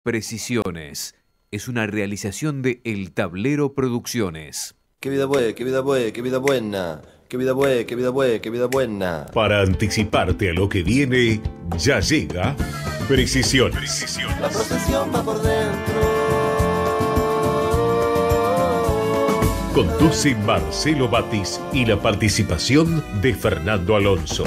Precisiones es una realización de El Tablero Producciones. Qué vida buena, qué vida buena, qué vida buena, qué vida buena, qué vida buena, qué vida buena. Para anticiparte a lo que viene, ya llega Precisiones. La procesión va por dentro. Conduce Marcelo Batis y la participación de Fernando Alonso.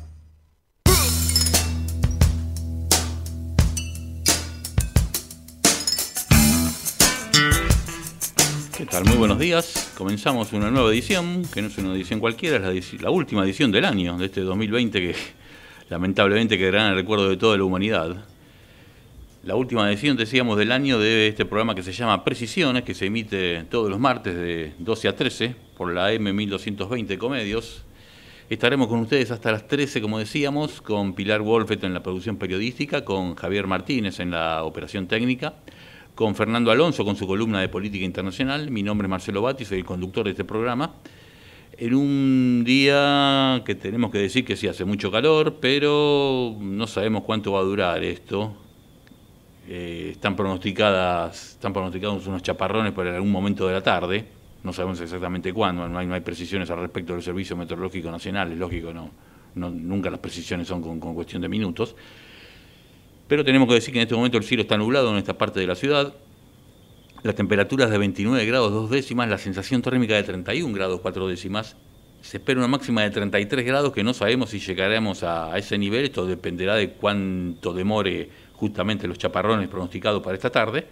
¿Qué tal? Muy buenos días. Comenzamos una nueva edición, que no es una edición cualquiera, es la última edición del año, de este 2020, que lamentablemente quedará en el recuerdo de toda la humanidad. La última edición, decíamos, del año de este programa que se llama Precisiones, que se emite todos los martes de 12 a 13 por la M1220 Comedios. Estaremos con ustedes hasta las 13, como decíamos, con Pilar Wolfet en la producción periodística, con Javier Martínez en la operación técnica, con Fernando Alonso con su columna de política internacional. Mi nombre es Marcelo Batis, soy el conductor de este programa. En un día que tenemos que decir que sí hace mucho calor, pero no sabemos cuánto va a durar esto. Están pronosticados unos chaparrones para algún momento de la tarde. No sabemos exactamente cuándo, no hay precisiones al respecto del Servicio Meteorológico Nacional, es lógico, nunca las precisiones son con cuestión de minutos. Pero tenemos que decir que en este momento el cielo está nublado en esta parte de la ciudad. La temperatura es de 29 grados 2 décimas, la sensación térmica de 31 grados 4 décimas. Se espera una máxima de 33 grados, que no sabemos si llegaremos a ese nivel. Esto dependerá de cuánto demore justamente los chaparrones pronosticados para esta tarde.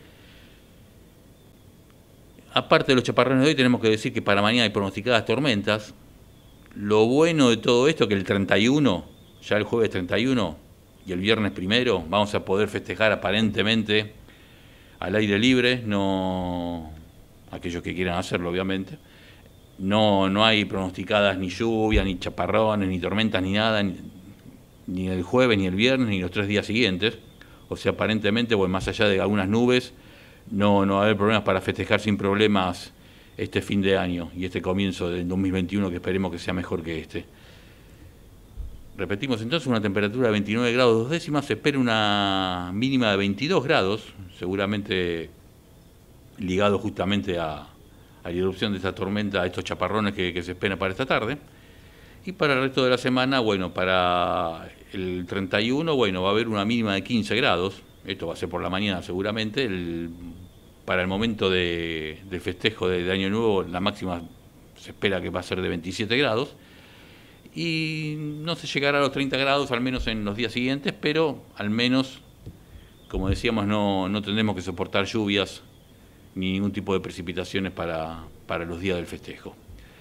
Aparte de los chaparrones de hoy, tenemos que decir que para mañana hay pronosticadas tormentas. Lo bueno de todo esto es que el 31, ya el jueves 31... y el viernes 1 vamos a poder festejar aparentemente al aire libre, no aquellos que quieran hacerlo obviamente. No hay pronosticadas ni lluvias, ni chaparrones, ni tormentas, ni nada, ni el jueves, ni el viernes, ni los 3 días siguientes. O sea, aparentemente, bueno, más allá de algunas nubes, no va a haber problemas para festejar sin problemas este fin de año y este comienzo del 2021, que esperemos que sea mejor que este. Repetimos entonces, una temperatura de 29 grados 2 décimas, se espera una mínima de 22 grados, seguramente ligado justamente a la irrupción de esta tormenta, a estos chaparrones que se esperan para esta tarde. Y para el resto de la semana, bueno, para el 31, bueno, va a haber una mínima de 15 grados, esto va a ser por la mañana seguramente. Para el momento del festejo de Año Nuevo, la máxima se espera que va a ser de 27 grados. Y no se llegará a los 30 grados, al menos en los días siguientes, pero al menos, como decíamos, no tendremos que soportar lluvias ni ningún tipo de precipitaciones para los días del festejo.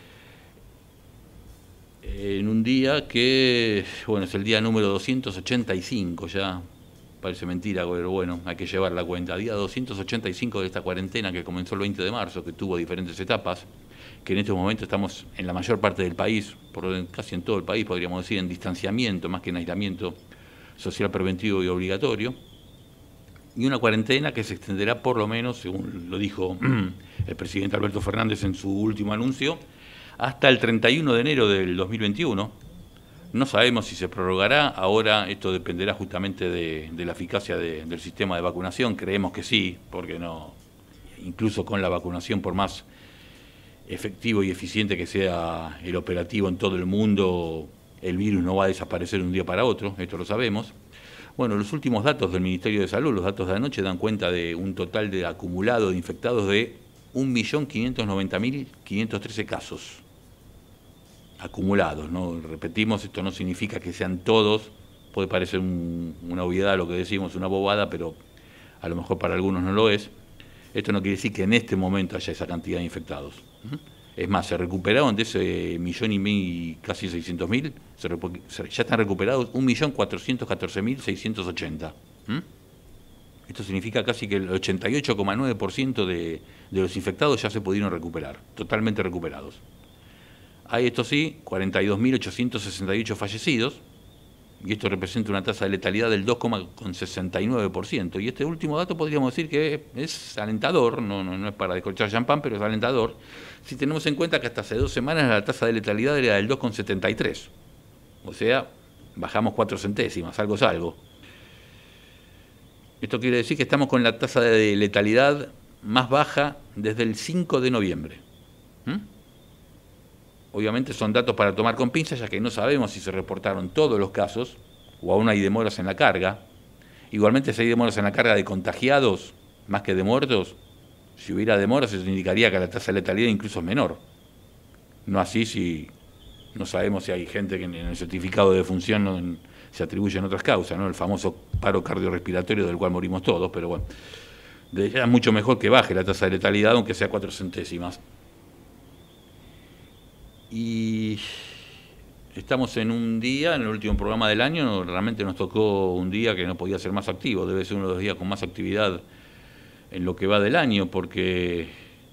En un día que, bueno, es el día número 285, ya parece mentira, pero bueno, hay que llevar la cuenta. Día 285 de esta cuarentena que comenzó el 20 de marzo, que tuvo diferentes etapas, que en este momento estamos en la mayor parte del país, casi en todo el país podríamos decir, en distanciamiento más que en aislamiento social preventivo y obligatorio, y una cuarentena que se extenderá por lo menos, según lo dijo el presidente Alberto Fernández en su último anuncio, hasta el 31 de enero del 2021. No sabemos si se prorrogará, ahora esto dependerá justamente de la eficacia del sistema de vacunación. Creemos que sí, porque incluso con la vacunación, por más efectivo y eficiente que sea el operativo en todo el mundo, el virus no va a desaparecer de un día para otro, esto lo sabemos. Bueno, los últimos datos del Ministerio de Salud, los datos de anoche, dan cuenta de un total de acumulado de infectados de 1.590.513 casos acumulados, ¿no? Repetimos, esto no significa que sean todos, puede parecer una obviedad lo que decimos, una bobada, pero a lo mejor para algunos no lo es. Esto no quiere decir que en este momento haya esa cantidad de infectados. Es más, se recuperaron de ese 1.500.000, casi 600.000, ya están recuperados 1.414.680. Esto significa casi que el 88,9% de los infectados ya se pudieron recuperar, totalmente recuperados. Hay, esto sí, 42.868 fallecidos, y esto representa una tasa de letalidad del 2,69%. Y este último dato podríamos decir que es alentador, no es para descorchar champán, pero es alentador, si tenemos en cuenta que hasta hace 2 semanas la tasa de letalidad era del 2,73. O sea, bajamos 4 centésimas, algo es algo. Esto quiere decir que estamos con la tasa de letalidad más baja desde el 5 de noviembre. Obviamente son datos para tomar con pinzas, ya que no sabemos si se reportaron todos los casos o aún hay demoras en la carga. Igualmente, si hay demoras en la carga de contagiados más que de muertos, si hubiera demoras, eso indicaría que la tasa de letalidad incluso es menor. No así si no sabemos si hay gente que en el certificado de defunción se atribuyen otras causas, ¿no? El famoso paro cardiorrespiratorio del cual morimos todos, pero bueno, es mucho mejor que baje la tasa de letalidad, aunque sea 4 centésimas. Y estamos en un día, en el último programa del año, realmente nos tocó un día que no podía ser más activo, debe ser uno de los días con más actividad en lo que va del año, porque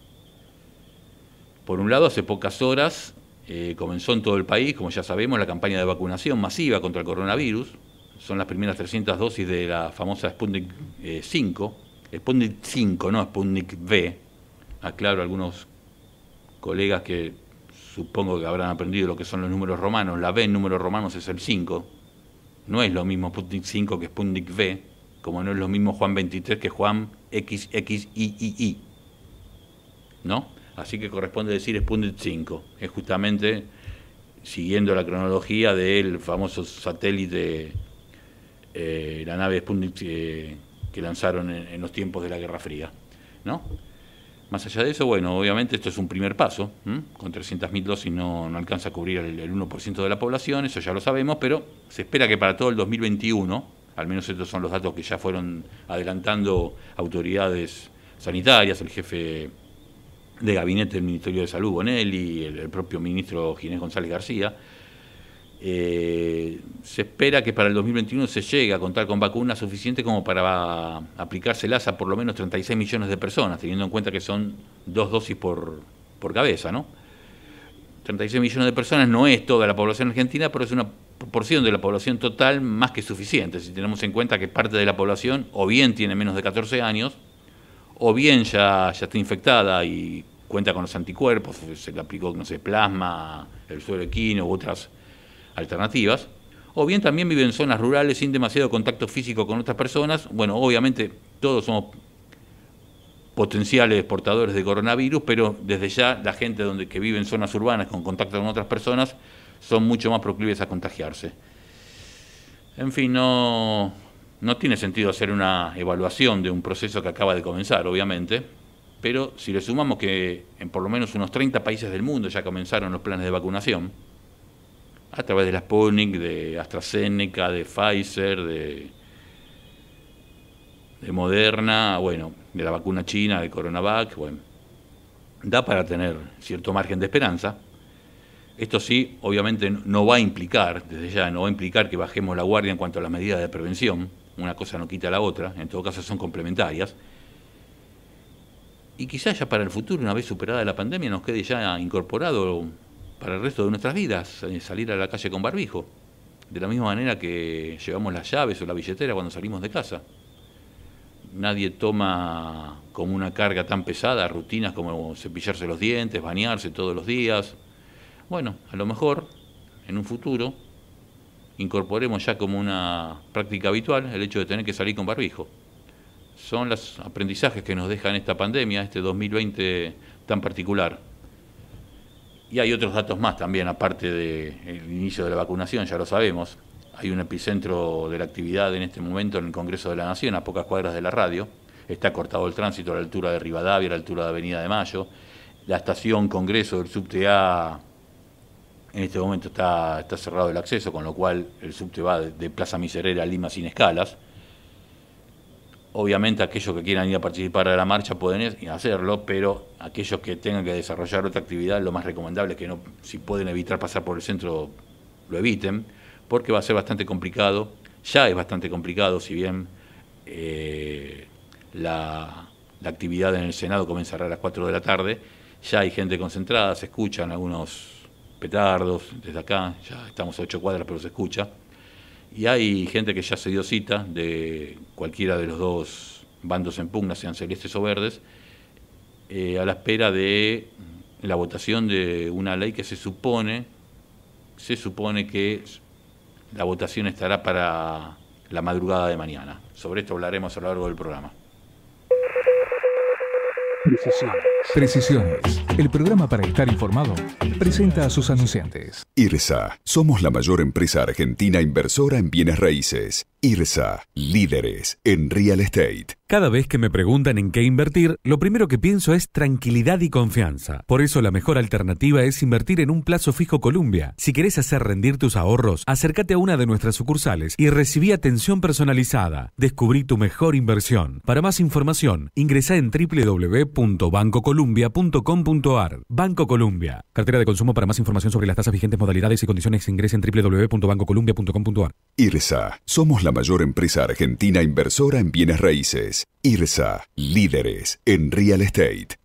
por un lado hace pocas horas comenzó en todo el país, como ya sabemos, la campaña de vacunación masiva contra el coronavirus. Son las primeras 300 dosis de la famosa Sputnik 5, Sputnik 5, no Sputnik V. Aclaro a algunos colegas que supongo que habrán aprendido lo que son los números romanos. La V en números romanos es el 5. No es lo mismo Sputnik 5 que Sputnik V, como no es lo mismo Juan 23 que Juan XXIII. ¿No? Así que corresponde decir Sputnik 5. Es justamente siguiendo la cronología del famoso satélite, la nave Sputnik que lanzaron en los tiempos de la Guerra Fría, ¿no? Más allá de eso, bueno, obviamente esto es un primer paso. Con 300.000 dosis no alcanza a cubrir el 1% de la población, eso ya lo sabemos, pero se espera que para todo el 2021, al menos estos son los datos que ya fueron adelantando autoridades sanitarias, el jefe de gabinete del Ministerio de Salud, Bonelli, el propio ministro Ginés González García, se espera que para el 2021 se llegue a contar con vacunas suficientes como para aplicárselas a por lo menos 36 millones de personas, teniendo en cuenta que son 2 dosis por cabeza, ¿no? 36 millones de personas no es toda la población argentina, pero es una proporción de la población total más que suficiente, si tenemos en cuenta que parte de la población o bien tiene menos de 14 años, o bien ya está infectada y cuenta con los anticuerpos, se le aplicó, no sé, plasma, el suero equino u otras alternativas, o bien también vive en zonas rurales sin demasiado contacto físico con otras personas. Bueno, obviamente todos somos potenciales portadores de coronavirus, pero desde ya la gente que vive en zonas urbanas con contacto con otras personas son mucho más proclives a contagiarse. En fin, no tiene sentido hacer una evaluación de un proceso que acaba de comenzar, obviamente, pero si le sumamos que en por lo menos unos 30 países del mundo ya comenzaron los planes de vacunación, a través de la Sputnik, de AstraZeneca, de Pfizer, de Moderna, bueno, de la vacuna china, de Coronavac, bueno, da para tener cierto margen de esperanza. Esto sí, obviamente no va a implicar, desde ya, no va a implicar que bajemos la guardia en cuanto a las medidas de prevención. Una cosa no quita la otra, en todo caso son complementarias. Y quizás ya para el futuro, una vez superada la pandemia, nos quede ya incorporado para el resto de nuestras vidas salir a la calle con barbijo. De la misma manera que llevamos las llaves o la billetera cuando salimos de casa. Nadie toma como una carga tan pesada rutinas como cepillarse los dientes, bañarse todos los días. Bueno, a lo mejor, en un futuro, incorporemos ya como una práctica habitual el hecho de tener que salir con barbijo. Son los aprendizajes que nos deja esta pandemia, este 2020 tan particular. Y hay otros datos más también, aparte del inicio de la vacunación, ya lo sabemos. Hay un epicentro de la actividad en este momento en el Congreso de la Nación, a pocas cuadras de la radio. Está cortado el tránsito a la altura de Rivadavia, a la altura de Avenida de Mayo. La estación Congreso del subte A en este momento está cerrado el acceso, con lo cual el subte va de Plaza Miserere a Lima sin escalas. Obviamente aquellos que quieran ir a participar de la marcha pueden hacerlo, pero aquellos que tengan que desarrollar otra actividad, lo más recomendable es que no, si pueden evitar pasar por el centro, lo eviten, porque va a ser bastante complicado. Ya es bastante complicado, si bien la actividad en el Senado comenzará a las 4 de la tarde, ya hay gente concentrada, se escuchan algunos petardos desde acá, ya estamos a 8 cuadras pero se escucha. Y hay gente que ya se dio cita de cualquiera de los dos bandos en pugna, sean celestes o verdes, a la espera de la votación de una ley que se supone que la votación estará para la madrugada de mañana. Sobre esto hablaremos a lo largo del programa. Precisiones. El programa para estar informado presenta a sus anunciantes. IRSA. Somos la mayor empresa argentina inversora en bienes raíces. IRSA. Líderes en real estate. Cada vez que me preguntan en qué invertir, lo primero que pienso es tranquilidad y confianza. Por eso la mejor alternativa es invertir en un plazo fijo Columbia. Si querés hacer rendir tus ahorros, acércate a una de nuestras sucursales y recibí atención personalizada. Descubrí tu mejor inversión. Para más información, ingresá en www.bancocolumbia.com.ar. Banco Columbia. Cartera de consumo. Para más información sobre las tasas vigentes, modalidades y condiciones, ingresa en www.bancocolumbia.com.ar. IRSA. Somos la mayor empresa argentina inversora en bienes raíces. IRSA. Líderes en real estate.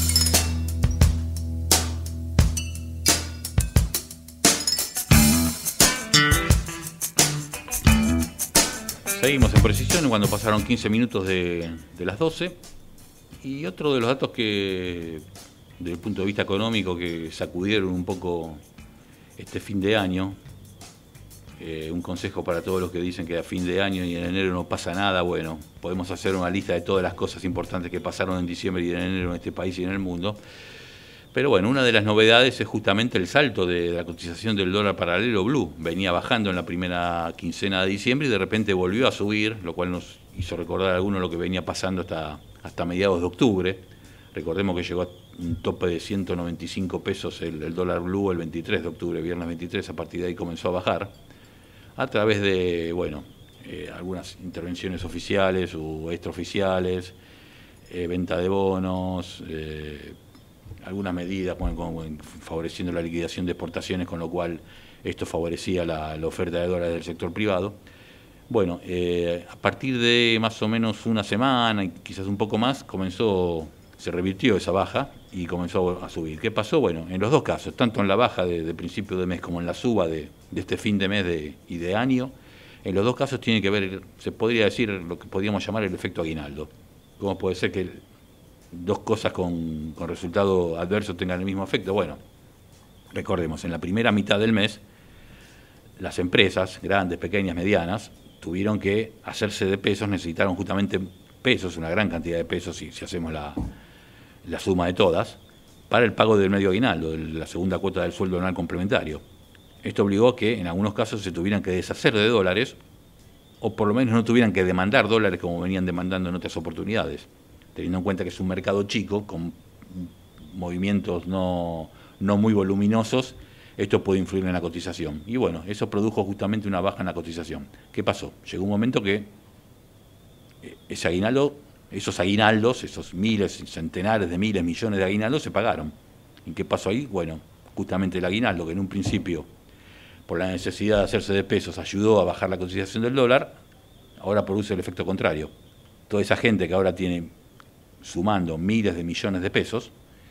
Seguimos en Precisión cuando pasaron 15 minutos de las 12. Y otro de los datos que, desde el punto de vista económico, que sacudieron un poco este fin de año, un consejo para todos los que dicen que a fin de año y en enero no pasa nada. Bueno, podemos hacer una lista de todas las cosas importantes que pasaron en diciembre y en enero en este país y en el mundo. Pero bueno, una de las novedades es justamente el salto de la cotización del dólar paralelo blue. Venía bajando en la primera quincena de diciembre y de repente volvió a subir, lo cual nos hizo recordar a algunos lo que venía pasando hasta mediados de octubre. Recordemos que llegó a un tope de 195 pesos el dólar blue el 23 de octubre, viernes 23, a partir de ahí comenzó a bajar, a través de, algunas intervenciones oficiales o extraoficiales, venta de bonos, algunas medidas favoreciendo la liquidación de exportaciones, con lo cual esto favorecía la oferta de dólares del sector privado. Bueno, a partir de más o menos una semana y quizás un poco más, se revirtió esa baja y comenzó a subir. ¿Qué pasó? Bueno, en los dos casos, tanto en la baja de principio de mes como en la suba de este fin de mes y de año, en los dos casos tiene que ver, se podría decir, lo que podríamos llamar el efecto aguinaldo. ¿Cómo puede ser que dos cosas con resultado adverso tengan el mismo efecto? Bueno, recordemos, en la primera mitad del mes, las empresas, grandes, pequeñas, medianas, tuvieron que hacerse de pesos, necesitaron justamente pesos, una gran cantidad de pesos, si hacemos la suma de todas, para el pago del medio aguinaldo, de la segunda cuota del sueldo anual complementario. Esto obligó a que en algunos casos se tuvieran que deshacer de dólares, o por lo menos no tuvieran que demandar dólares como venían demandando en otras oportunidades, teniendo en cuenta que es un mercado chico, con movimientos no muy voluminosos. Esto puede influir en la cotización. Y bueno, eso produjo justamente una baja en la cotización. ¿Qué pasó? Llegó un momento que esos aguinaldos, esos miles, centenares de miles, millones de aguinaldos se pagaron. ¿Y qué pasó ahí? Bueno, justamente el aguinaldo, que en un principio, por la necesidad de hacerse de pesos, ayudó a bajar la cotización del dólar, ahora produce el efecto contrario. Toda esa gente que ahora tiene, sumando miles de millones de pesos,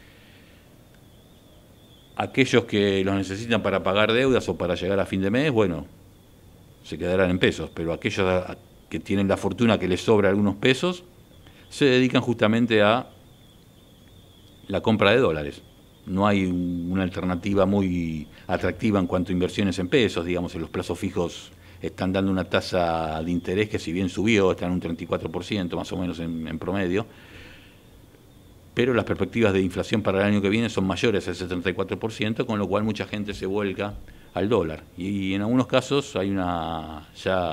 aquellos que los necesitan para pagar deudas o para llegar a fin de mes, bueno, se quedarán en pesos, pero aquellos que tienen la fortuna que les sobra algunos pesos, se dedican justamente a la compra de dólares. No hay una alternativa muy atractiva en cuanto a inversiones en pesos, digamos, en los plazos fijos están dando una tasa de interés que, si bien subió, está en un 34% más o menos en promedio, pero las perspectivas de inflación para el año que viene son mayores a ese 34%, con lo cual mucha gente se vuelca al dólar. Y en algunos casos hay una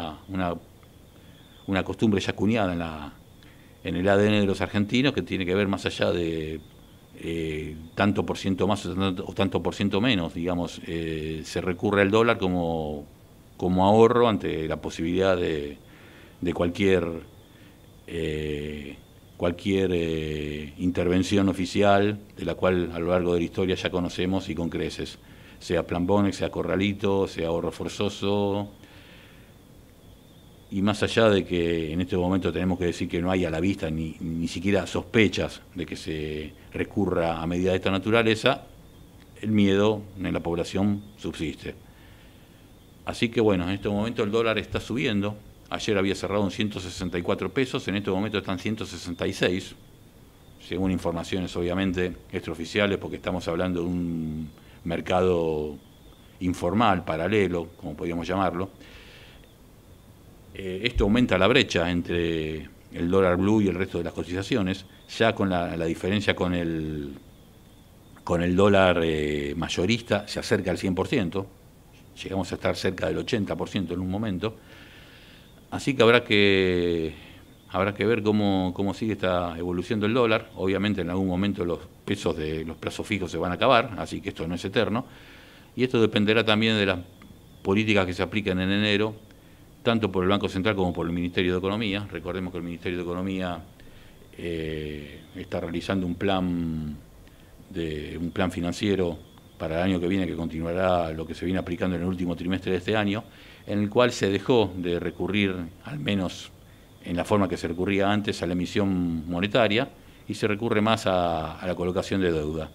costumbre ya acuñada en el ADN de los argentinos, que tiene que ver más allá de tanto por ciento más o tanto por ciento menos, digamos, se recurre al dólar como ahorro ante la posibilidad de cualquier intervención oficial, de la cual a lo largo de la historia ya conocemos y con creces, sea Plan Bonex, sea Corralito, sea ahorro forzoso. Y más allá de que en este momento tenemos que decir que no hay a la vista ni siquiera sospechas de que se recurra a medidas de esta naturaleza, el miedo en la población subsiste. Así que bueno, en este momento el dólar está subiendo. Ayer había cerrado en 164 pesos, en este momento están 166, según informaciones obviamente extraoficiales, porque estamos hablando de un mercado informal, paralelo, como podríamos llamarlo. Esto aumenta la brecha entre el dólar blue y el resto de las cotizaciones, ya con la diferencia con el dólar mayorista se acerca al 100%, llegamos a estar cerca del 80% en un momento, así que habrá que ver cómo sigue esta evolución del dólar. Obviamente en algún momento los pesos de los plazos fijos se van a acabar, así que esto no es eterno, y esto dependerá también de las políticas que se apliquen en enero, tanto por el Banco Central como por el Ministerio de Economía. Recordemos que el Ministerio de Economía está realizando un plan financiero para el año que viene, que continuará lo que se viene aplicando en el último trimestre de este año, en el cual se dejó de recurrir, al menos en la forma que se recurría antes, a la emisión monetaria, y se recurre más a la colocación de deuda.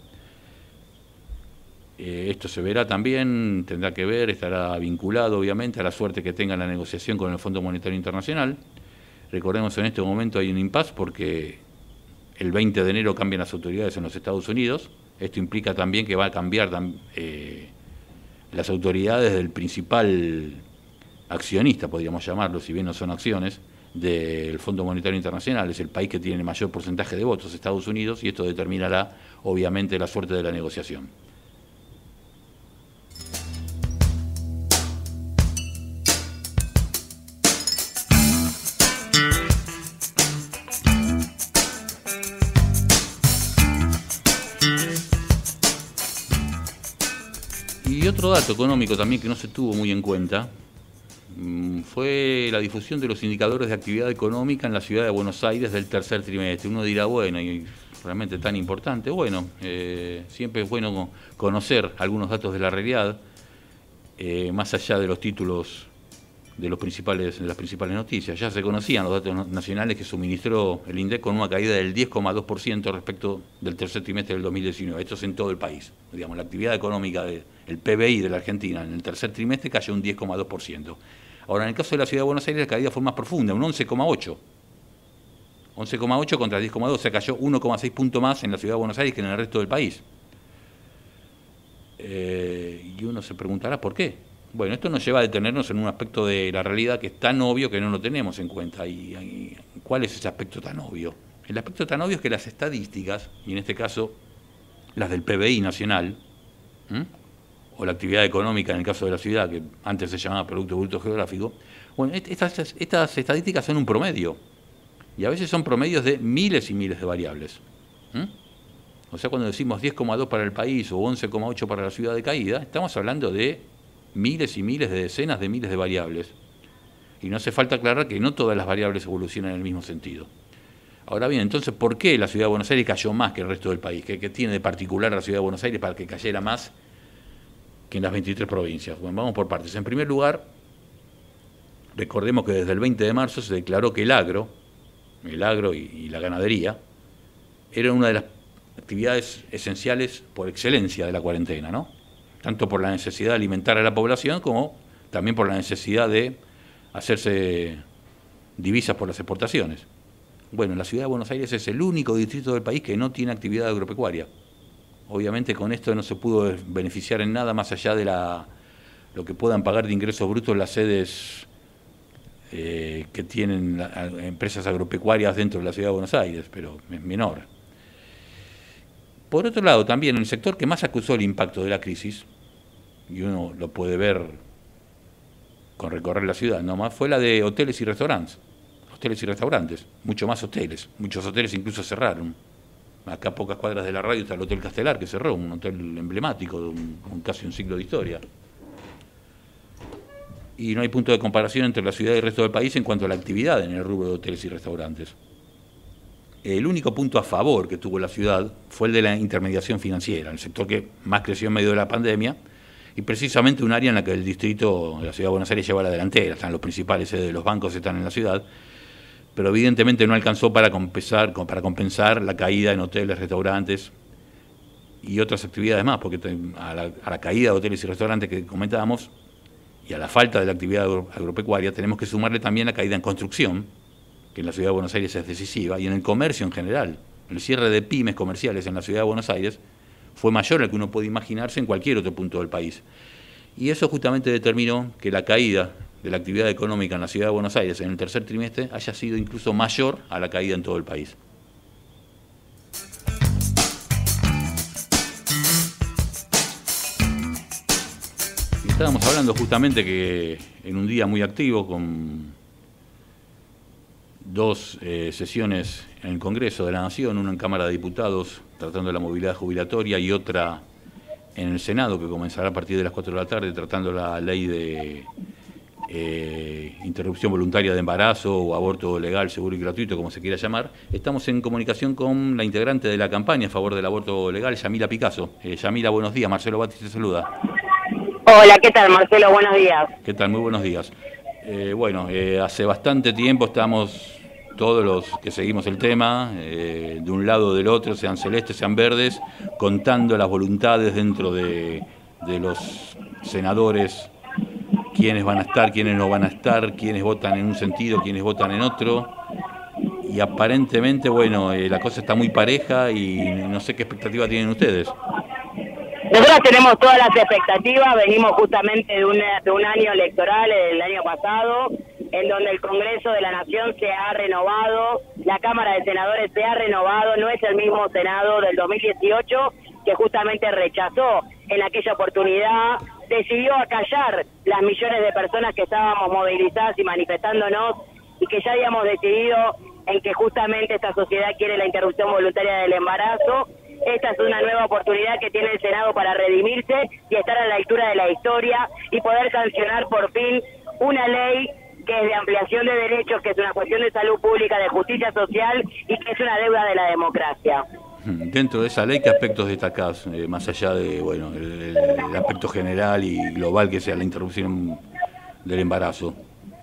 Esto se verá también, tendrá que ver, estará vinculado obviamente a la suerte que tenga la negociación con el Fondo Monetario Internacional. Recordemos, en este momento hay un impasse porque el 20 de enero cambian las autoridades en los Estados Unidos. Esto implica también que va a cambiar las autoridades del principal accionista, podríamos llamarlo, si bien no son acciones, del Fondo Monetario Internacional. Es el país que tiene el mayor porcentaje de votos, Estados Unidos, y esto determinará obviamente la suerte de la negociación. Y otro dato económico también que no se tuvo muy en cuenta fue la difusión de los indicadores de actividad económica en la ciudad de Buenos Aires del tercer trimestre. Uno dirá, bueno, y realmente tan importante. Bueno, siempre es bueno conocer algunos datos de la realidad, más allá de los títulos de las principales noticias. Ya se conocían los datos nacionales que suministró el INDEC, con una caída del 10,2% respecto del tercer trimestre del 2019. Esto es en todo el país. Digamos, la actividad económica el PBI de la Argentina en el tercer trimestre cayó un 10,2%. Ahora, en el caso de la ciudad de Buenos Aires, la caída fue más profunda, un 11,8%. 11,8 contra 10,2, se cayó 1,6 puntos más en la ciudad de Buenos Aires que en el resto del país. Y uno se preguntará por qué. Bueno, esto nos lleva a detenernos en un aspecto de la realidad que es tan obvio que no lo tenemos en cuenta. ¿Y cuál es ese aspecto tan obvio? El aspecto tan obvio es que las estadísticas, y en este caso las del PBI nacional, o la actividad económica en el caso de la ciudad, que antes se llamaba Producto Bruto Geográfico, bueno, estas estadísticas son un promedio, y a veces son promedios de miles y miles de variables. O sea, cuando decimos 10,2 para el país o 11,8 para la ciudad de caída, estamos hablando de miles y miles, de decenas de miles de variables. Y no hace falta aclarar que no todas las variables evolucionan en el mismo sentido. Ahora bien, entonces, ¿por qué la ciudad de Buenos Aires cayó más que el resto del país? ¿Qué tiene de particular la ciudad de Buenos Aires para que cayera más que en las 23 provincias? Bueno, vamos por partes. En primer lugar, recordemos que desde el 20 de marzo se declaró que el agro y la ganadería eran una de las actividades esenciales por excelencia de la cuarentena, ¿no? Tanto por la necesidad de alimentar a la población como también por la necesidad de hacerse divisas por las exportaciones. Bueno, la ciudad de Buenos Aires es el único distrito del país que no tiene actividad agropecuaria. Obviamente con esto no se pudo beneficiar en nada más allá de lo que puedan pagar de ingresos brutos las sedes que tienen empresas agropecuarias dentro de la ciudad de Buenos Aires, pero es menor. Por otro lado, también el sector que más acusó el impacto de la crisis, y uno lo puede ver con recorrer la ciudad nomás, fue la de hoteles y restaurantes. Mucho más hoteles. Muchos hoteles incluso cerraron. Acá a pocas cuadras de la radio está el Hotel Castelar, que cerró, un hotel emblemático de casi un siglo de historia. Y no hay punto de comparación entre la ciudad y el resto del país en cuanto a la actividad en el rubro de hoteles y restaurantes. El único punto a favor que tuvo la ciudad fue el de la intermediación financiera, el sector que más creció en medio de la pandemia, y precisamente un área en la que el distrito de la ciudad de Buenos Aires lleva la delantera. Están los principales sedes de los bancos, están en la ciudad, pero evidentemente no alcanzó para compensar la caída en hoteles, restaurantes y otras actividades más, porque a la caída de hoteles y restaurantes que comentábamos y a la falta de la actividad agropecuaria tenemos que sumarle también la caída en construcción, que en la ciudad de Buenos Aires es decisiva, y en el comercio en general. El cierre de pymes comerciales en la ciudad de Buenos Aires fue mayor al que uno puede imaginarse en cualquier otro punto del país. Y eso justamente determinó que la caída de la actividad económica en la ciudad de Buenos Aires en el tercer trimestre haya sido incluso mayor a la caída en todo el país. Y estábamos hablando justamente que en un día muy activo, con dos sesiones en el Congreso de la Nación, una en Cámara de Diputados tratando de la movilidad jubilatoria y otra en el Senado, que comenzará a partir de las 4 de la tarde, tratando la ley de interrupción voluntaria de embarazo o aborto legal, seguro y gratuito, como se quiera llamar. Estamos en comunicación con la integrante de la campaña a favor del aborto legal, Yamila Picasso. Yamila, buenos días. Marcelo Batti te saluda. Hola, ¿qué tal, Marcelo? Buenos días. ¿Qué tal? Muy buenos días. Hace bastante tiempo estamos todos los que seguimos el tema, de un lado o del otro, sean celestes, sean verdes, contando las voluntades dentro de los senadores, quiénes van a estar, quiénes no van a estar, quiénes votan en un sentido, quiénes votan en otro. Y aparentemente, la cosa está muy pareja y no sé qué expectativa tienen ustedes. Nosotros tenemos todas las expectativas, venimos justamente de un año electoral, el año pasado, en donde el Congreso de la Nación se ha renovado, la Cámara de Senadores se ha renovado, no es el mismo Senado del 2018 que justamente rechazó en aquella oportunidad, decidió acallar las millones de personas que estábamos movilizadas y manifestándonos y que ya habíamos decidido en que justamente esta sociedad quiere la interrupción voluntaria del embarazo. Esta es una nueva oportunidad que tiene el Senado para redimirse y estar a la altura de la historia y poder sancionar por fin una ley que es de ampliación de derechos, que es una cuestión de salud pública, de justicia social y que es una deuda de la democracia. Dentro de esa ley, ¿qué aspectos destacás, más allá de el aspecto general y global que sea la interrupción del embarazo?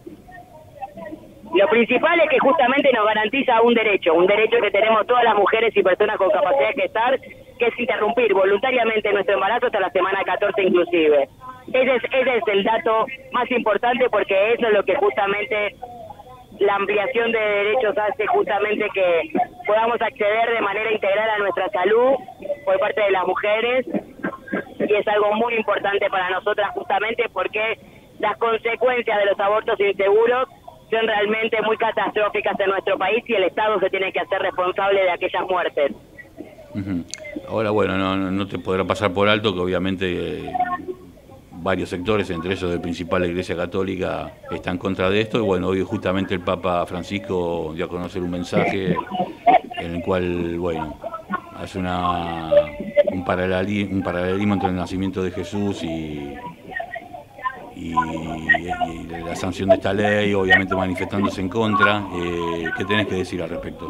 Lo principal es que justamente nos garantiza un derecho que tenemos todas las mujeres y personas con capacidad de gestar, que es interrumpir voluntariamente nuestro embarazo hasta la semana 14 inclusive. Ese es el dato más importante, porque eso es lo que justamente la ampliación de derechos hace, justamente que podamos acceder de manera integral a nuestra salud por parte de las mujeres, y es algo muy importante para nosotras justamente porque las consecuencias de los abortos inseguros son realmente muy catastróficas en nuestro país y el Estado se tiene que hacer responsable de aquellas muertes. Ahora, no te podrá pasar por alto que obviamente varios sectores, entre ellos del principal, la Iglesia Católica, están en contra de esto. Y hoy justamente el Papa Francisco dio a conocer un mensaje en el cual, hace un paralelismo entre el nacimiento de Jesús y la sanción de esta ley, obviamente manifestándose en contra. ¿Qué tenés que decir al respecto?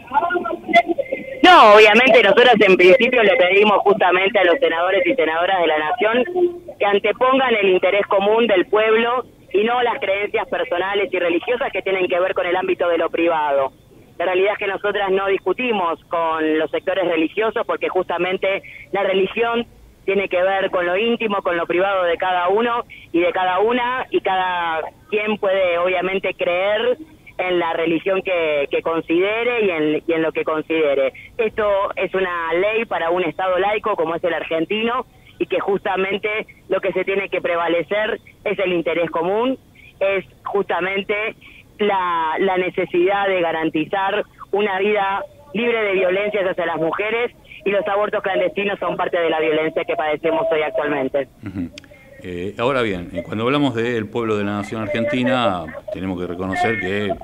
No, obviamente nosotros en principio le pedimos justamente a los senadores y senadoras de la Nación que antepongan el interés común del pueblo y no las creencias personales y religiosas que tienen que ver con el ámbito de lo privado. La realidad es que nosotras no discutimos con los sectores religiosos, porque justamente la religión tiene que ver con lo íntimo, con lo privado de cada uno y de cada una, y cada quien puede obviamente creer en la religión que considere y en lo que considere. Esto es una ley para un Estado laico como es el argentino, y que justamente lo que se tiene que prevalecer es el interés común, es justamente la necesidad de garantizar una vida libre de violencias hacia las mujeres, y los abortos clandestinos son parte de la violencia que padecemos hoy actualmente. Ahora bien, cuando hablamos del pueblo de la nación argentina, tenemos que reconocer que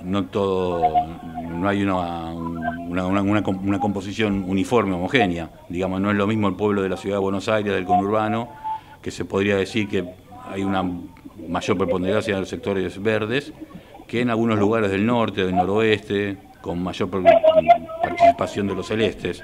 no hay una composición uniforme, homogénea. Digamos, no es lo mismo el pueblo de la ciudad de Buenos Aires, del conurbano, que se podría decir que hay una mayor preponderancia de los sectores verdes, que en algunos lugares del norte, del noroeste, con mayor participación de los celestes.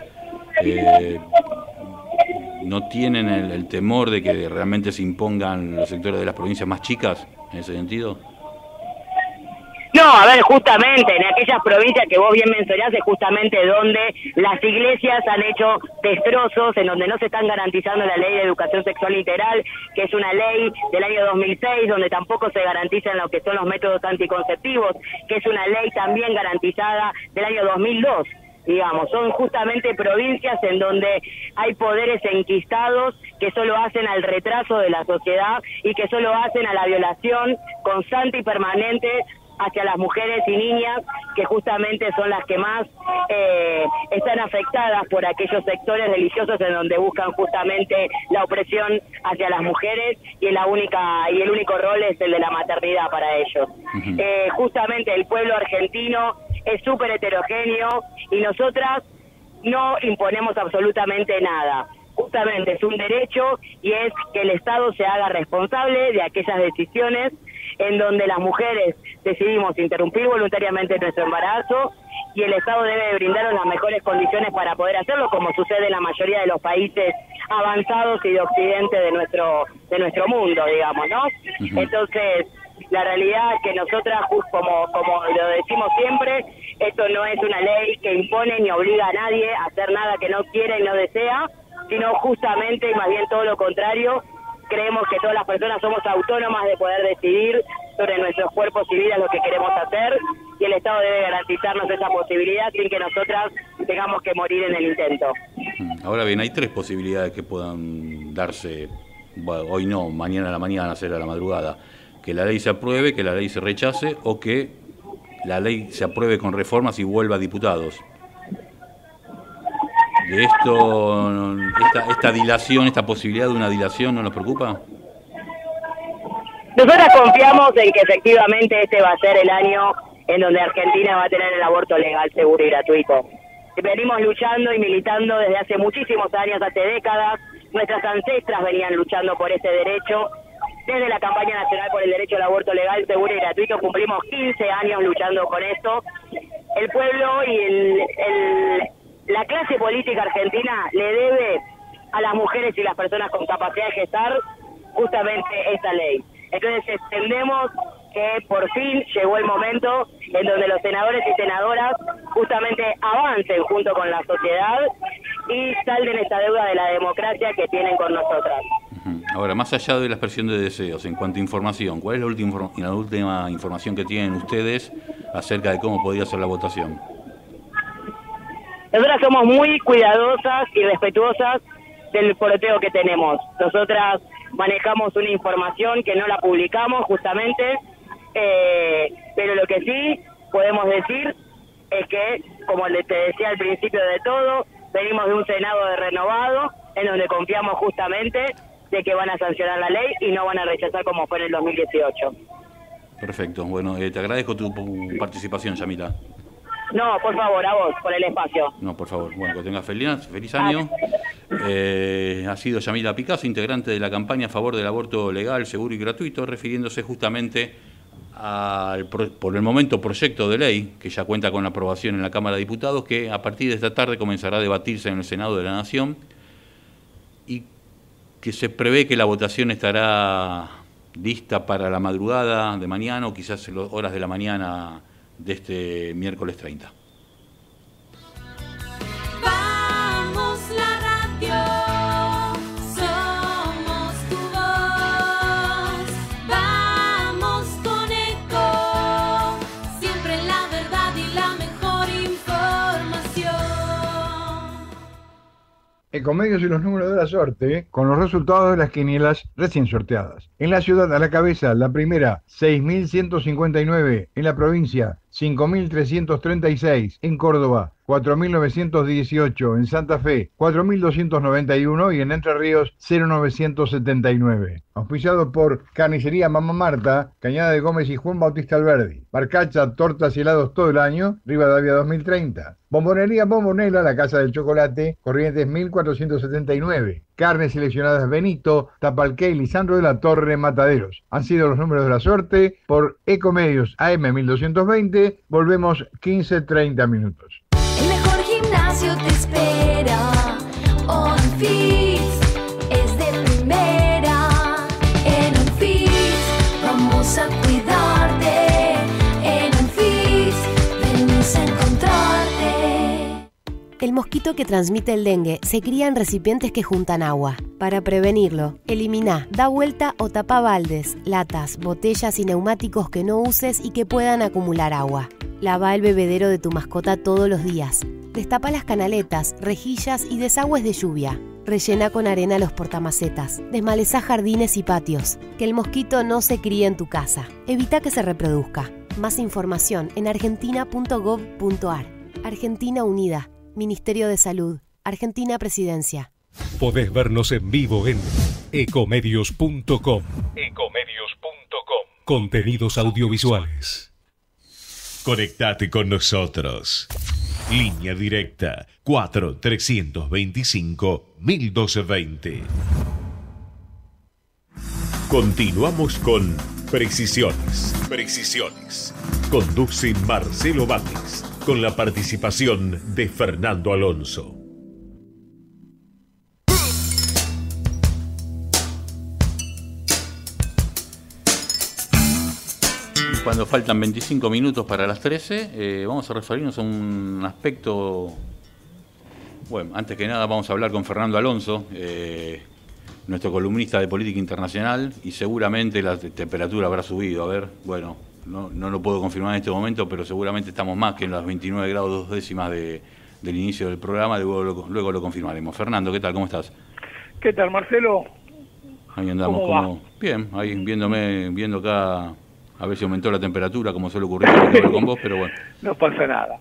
¿No tienen el temor de que realmente se impongan los sectores de las provincias más chicas en ese sentido? No, a ver, justamente en aquellas provincias que vos bien mencionás es justamente donde las iglesias han hecho destrozos, en donde no se están garantizando la ley de educación sexual integral, que es una ley del año 2006, donde tampoco se garantizan lo que son los métodos anticonceptivos, que es una ley también garantizada del año 2002. digamos, son justamente provincias en donde hay poderes enquistados que solo hacen al retraso de la sociedad y que solo hacen a la violación constante y permanente hacia las mujeres y niñas, que justamente son las que más están afectadas por aquellos sectores religiosos en donde buscan justamente la opresión hacia las mujeres, y el único rol es el de la maternidad para ellos. Justamente el pueblo argentino es súper heterogéneo y nosotras no imponemos absolutamente nada. Justamente es un derecho, y es que el Estado se haga responsable de aquellas decisiones en donde las mujeres decidimos interrumpir voluntariamente nuestro embarazo, y el Estado debe brindarnos las mejores condiciones para poder hacerlo, como sucede en la mayoría de los países avanzados y de occidente de nuestro mundo, digamos, ¿no? Entonces, la realidad es que nosotras, como lo decimos siempre, esto no es una ley que impone ni obliga a nadie a hacer nada que no quiera y no desea, sino justamente, y más bien todo lo contrario, creemos que todas las personas somos autónomas de poder decidir sobre nuestros cuerpos y vidas lo que queremos hacer, y el Estado debe garantizarnos esa posibilidad sin que nosotras tengamos que morir en el intento. Ahora bien, hay 3 posibilidades que puedan darse, bueno, hoy no, mañana a la mañana, será a la madrugada: que la ley se apruebe, que la ley se rechace, o que la ley se apruebe con reformas y vuelva a diputados. ¿De esto, esta dilación, esta posibilidad de una dilación, no nos preocupa? Nosotras confiamos en que efectivamente este va a ser el año en donde Argentina va a tener el aborto legal, seguro y gratuito. Venimos luchando y militando desde hace muchísimos años, hace décadas. Nuestras ancestras venían luchando por ese derecho. Desde la campaña nacional por el derecho al aborto legal, seguro y gratuito cumplimos 15 años luchando con esto. El pueblo y la clase política argentina le debe a las mujeres y las personas con capacidad de gestar justamente esta ley. Entonces entendemos que por fin llegó el momento en donde los senadores y senadoras justamente avancen junto con la sociedad y salden esta deuda de la democracia que tienen con nosotras. Ahora, más allá de la expresión de deseos, en cuanto a información, ¿cuál es la última información que tienen ustedes acerca de cómo podría ser la votación? Nosotras somos muy cuidadosas y respetuosas del poroteo que tenemos. Nosotras manejamos una información que no la publicamos justamente, pero lo que sí podemos decir es que, como te decía al principio de todo, venimos de un Senado renovado, en donde confiamos justamente de que van a sancionar la ley y no van a rechazar como fue en el 2018. Perfecto. Bueno, te agradezco tu participación, Yamila. No, por favor, a vos, por el espacio. No, por favor. Bueno, que tengas feliz año. Ha sido Yamila Picasso, integrante de la campaña a favor del aborto legal, seguro y gratuito, refiriéndose justamente al, por el momento, proyecto de ley que ya cuenta con la aprobación en la Cámara de Diputados, que a partir de esta tarde comenzará a debatirse en el Senado de la Nación, y que se prevé que la votación estará lista para la madrugada de mañana, o quizás en las horas de la mañana de este miércoles 30. Vamos la radio, somos tu voz. Vamos con Eco, siempre la verdad y la mejor información. Ecomedios y los números de la suerte, con los resultados de las quinielas recién sorteadas. En la ciudad, a la cabeza, la primera, 6.159. En la provincia, 5.336. En Córdoba, 4.918. En Santa Fe, 4.291. Y en Entre Ríos, 0.979. Auspiciado por Carnicería Mamá Marta, Cañada de Gómez y Juan Bautista Alberdi. Barcacha, tortas y helados todo el año, Rivadavia 2030. Bombonería Bombonela, la Casa del Chocolate, Corrientes 1479. Carnes seleccionadas Benito, Tapalqué y Lisandro de la Torre, Mataderos. Han sido los números de la suerte por Ecomedios AM 1220. Volvemos 15:30 minutos. El mejor gimnasio te espera. OnFit es de primera. En OnFit vamos a cuidarte. En OnFit venimos a encontrarte. El mosquito que transmite el dengue se cría en recipientes que juntan agua. Para prevenirlo, elimina, da vuelta o tapa baldes, latas, botellas y neumáticos que no uses y que puedan acumular agua. Lava el bebedero de tu mascota todos los días. Destapa las canaletas, rejillas y desagües de lluvia. Rellena con arena los portamacetas. Desmalezá jardines y patios. Que el mosquito no se críe en tu casa. Evita que se reproduzca. Más información en argentina.gov.ar. Argentina Unida. Ministerio de Salud. Argentina Presidencia. Podés vernos en vivo en ecomedios.com. Contenidos audiovisuales. Conectate con nosotros. Línea directa 4-325-1220. Continuamos con Precisiones. Conduce Marcelo Batis, con la participación de Fernando Alonso. Cuando faltan 25 minutos para las 13, vamos a referirnos a un aspecto. Bueno, antes que nada vamos a hablar con Fernando Alonso, nuestro columnista de política internacional, y seguramente la temperatura habrá subido. A ver, bueno, no lo puedo confirmar en este momento, pero seguramente estamos más que en los 29 grados 2 décimas del inicio del programa, luego lo confirmaremos. Fernando, ¿qué tal? ¿Cómo estás? ¿Qué tal, Marcelo? Ahí andamos, ¿cómo? Bien, ahí viendo acá. A ver si aumentó la temperatura, como suele ocurrir con vos, pero bueno. No pasa nada.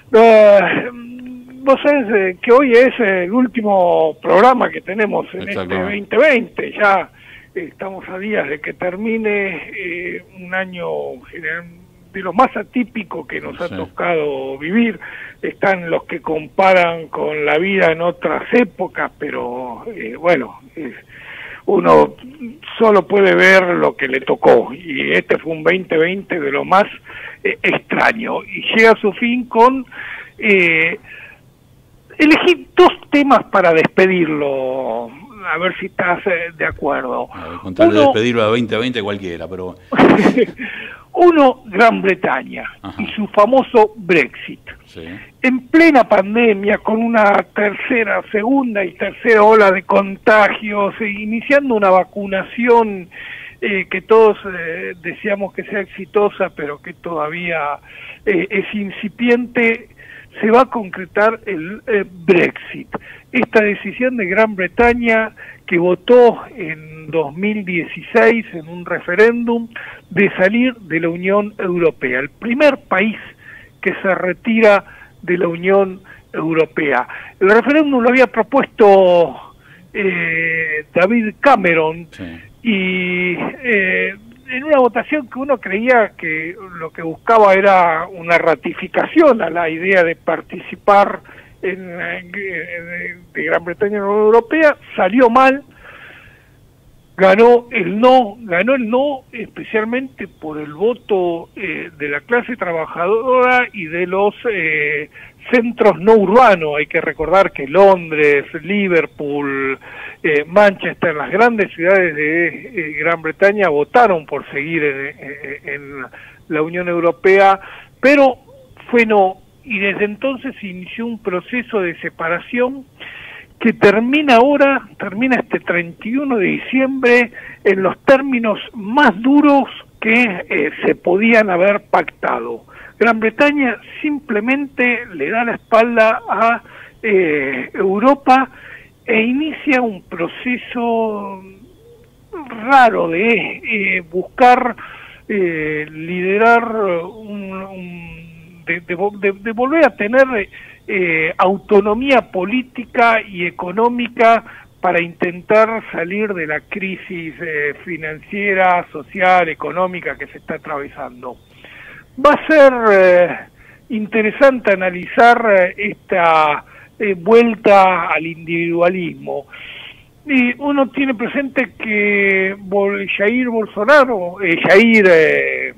Vos sabés que hoy es el último programa que tenemos en este 2020. Ya estamos a días de que termine un año de lo más atípico que nos ha tocado vivir. Están los que comparan con la vida en otras épocas, pero bueno... uno solo puede ver lo que le tocó, y este fue un 2020 de lo más extraño, y llega a su fin con elegí dos temas para despedirlo, a ver si estás de acuerdo. Con tal de despedirlo a 2020 cualquiera, pero... Uno, Gran Bretaña. Ajá. Y su famoso Brexit. Sí. En plena pandemia, con una segunda y tercera ola de contagios, iniciando una vacunación que todos deseamos que sea exitosa, pero que todavía es incipiente, se va a concretar el Brexit. Esta decisión de Gran Bretaña, que votó en 2016 en un referéndum de salir de la Unión Europea, el primer país que se retira de la Unión Europea. El referéndum lo había propuesto David Cameron, y en una votación que uno creía que lo que buscaba era una ratificación a la idea de participar de Gran Bretaña en la Unión Europea, salió mal. Ganó el no especialmente por el voto de la clase trabajadora y de los centros no urbanos. Hay que recordar que Londres, Liverpool, Manchester, las grandes ciudades de Gran Bretaña votaron por seguir en la Unión Europea, pero fue no, y desde entonces se inició un proceso de separación que termina este 31 de diciembre en los términos más duros que se podían haber pactado. Gran Bretaña simplemente le da la espalda a Europa e inicia un proceso raro de buscar liderar de volver a tener autonomía política y económica para intentar salir de la crisis financiera, social, económica que se está atravesando. Va a ser interesante analizar esta vuelta al individualismo. Y uno tiene presente que Jair Bolsonaro, Jair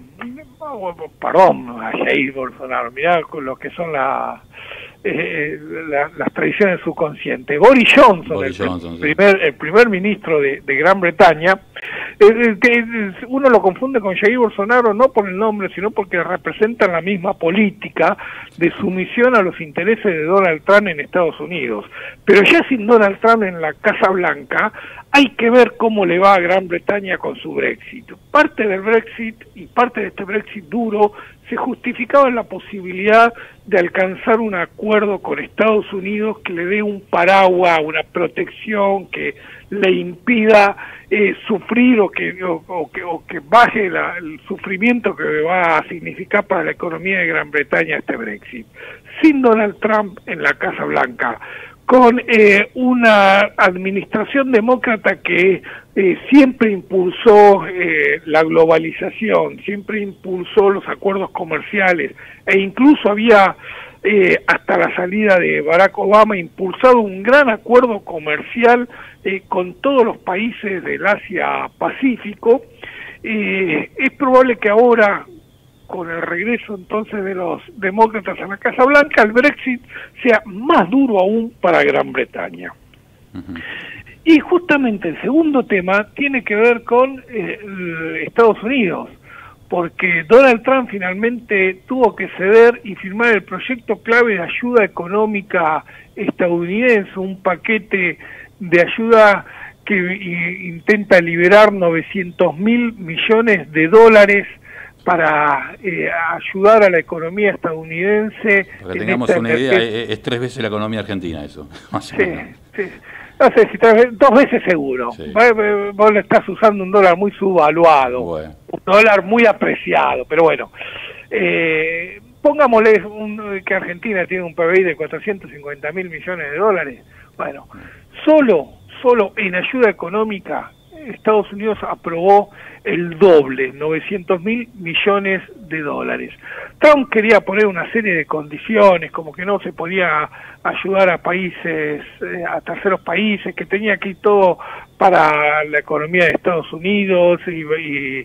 Bolsonaro, mirá con lo que son las tradiciones subconscientes. Boris Johnson, el primer ministro de Gran Bretaña, Uno lo confunde con Jair Bolsonaro no por el nombre, sino porque representan la misma política de sumisión a los intereses de Donald Trump en Estados Unidos. Pero ya sin Donald Trump en la Casa Blanca, hay que ver cómo le va a Gran Bretaña con su Brexit. Parte del Brexit y parte de este Brexit duro se justificaba en la posibilidad de alcanzar un acuerdo con Estados Unidos que le dé un paraguas, una protección que le impida sufrir o que baje el sufrimiento que va a significar para la economía de Gran Bretaña este Brexit. Sin Donald Trump en la Casa Blanca, con una administración demócrata que siempre impulsó la globalización, siempre impulsó los acuerdos comerciales e incluso había, hasta la salida de Barack Obama, impulsado un gran acuerdo comercial con todos los países del Asia-Pacífico. Es probable que ahora, con el regreso entonces de los demócratas a la Casa Blanca, el Brexit sea más duro aún para Gran Bretaña. Y justamente el segundo tema tiene que ver con Estados Unidos, porque Donald Trump finalmente tuvo que ceder y firmar el proyecto clave de ayuda económica estadounidense, un paquete de ayuda que intenta liberar 900.000 millones de dólares para ayudar a la economía estadounidense. Para que tengamos una idea, es 3 veces la economía argentina eso. Sí. No sé si 2 veces seguro. Sí. Vos le estás usando un dólar muy subvaluado, un dólar muy apreciado, pero bueno. Pongámosle que Argentina tiene un PBI de 450.000 millones de dólares. Bueno, solo en ayuda económica Estados Unidos aprobó el doble, 900.000 millones de dólares. Trump quería poner una serie de condiciones, como que no se podía ayudar a países, a terceros países, que tenía aquí todo para la economía de Estados Unidos y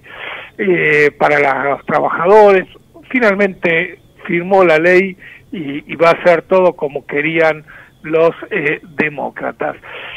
para los trabajadores. Finalmente firmó la ley y va a ser todo como querían los demócratas.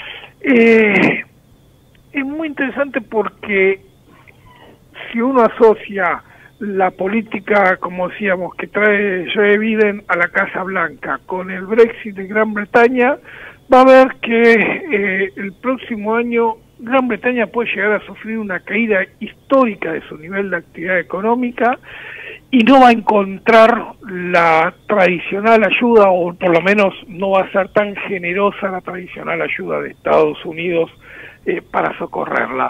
Es muy interesante porque si uno asocia la política, como decíamos, que trae Joe Biden a la Casa Blanca con el Brexit de Gran Bretaña, va a ver que el próximo año Gran Bretaña puede llegar a sufrir una caída histórica de su nivel de actividad económica y no va a encontrar la tradicional ayuda, o por lo menos no va a ser tan generosa la tradicional ayuda de Estados Unidos para socorrerla.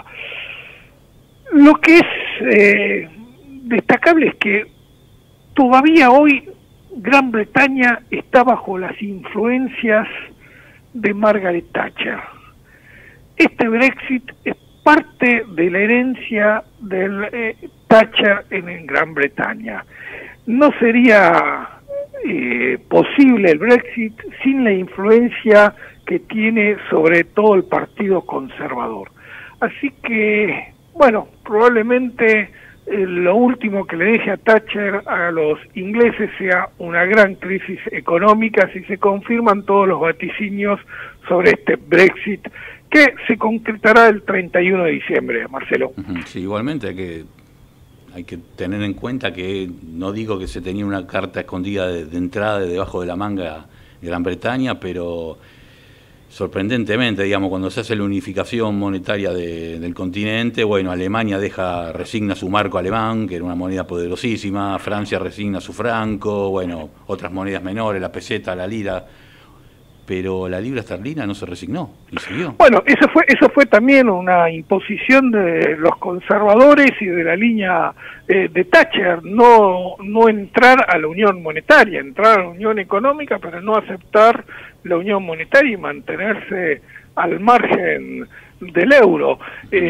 Lo que es destacable es que todavía hoy Gran Bretaña está bajo las influencias de Margaret Thatcher. Este Brexit es parte de la herencia del Thatcher en Gran Bretaña. No sería posible el Brexit sin la influencia que tiene sobre todo el Partido Conservador. Así que, bueno, probablemente lo último que le deje a Thatcher a los ingleses sea una gran crisis económica si se confirman todos los vaticinios sobre este Brexit, que se concretará el 31 de diciembre, Marcelo. Sí, igualmente hay que tener en cuenta que no digo que se tenía una carta escondida de entrada debajo de la manga de Gran Bretaña, pero sorprendentemente, digamos, cuando se hace la unificación monetaria del continente, bueno, Alemania resigna su marco alemán, que era una moneda poderosísima, Francia resigna su franco, bueno, otras monedas menores, la peseta, la lira, pero la libra esterlina no se resignó y siguió. Bueno, eso fue también una imposición de los conservadores y de la línea de Thatcher, no entrar a la unión monetaria, entrar a la unión económica, pero no aceptar la unión monetaria y mantenerse al margen del euro.